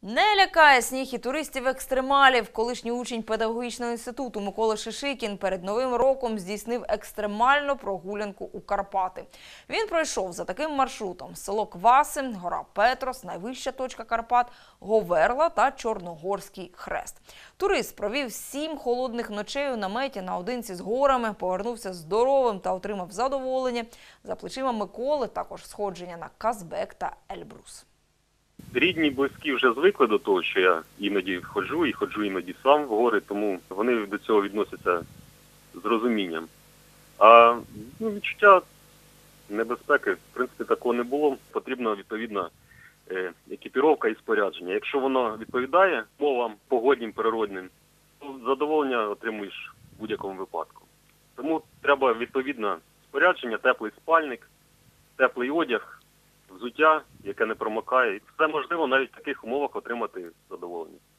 Не лякає сніг і туристів-екстремалів. Колишній учень педагогічного інституту Микола Шишикін перед Новим роком здійснив екстремальну прогулянку у Карпати. Він пройшов за таким маршрутом: село Кваси, гора Петрос, найвища точка Карпат, Говерла та Чорногорський хрест. Турист провів 7 холодних ночей у наметі наодинці з горами, повернувся здоровим та отримав задоволення. За плечима Миколи також сходження на Казбек та Ельбрус. Рідні, близькі вже звикли до того, що я іноді ходжу, і ходжу іноді сам в гори, тому вони до цього відносяться з розумінням. А відчуття небезпеки, в принципі, такого не було. Потрібна відповідна екіпіровка і спорядження. Якщо воно відповідає умовам погоднім, природним, то задоволення отримуєш в будь-якому випадку. Тому треба відповідне спорядження, теплий спальник, теплий одяг, взуття, яке не промокає. Все можливо навіть в таких умовах отримати задоволення.